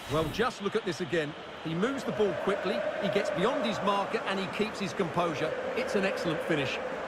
Well, just look at this again. He moves the ball quickly, he gets beyond his marker and he keeps his composure. It's an excellent finish.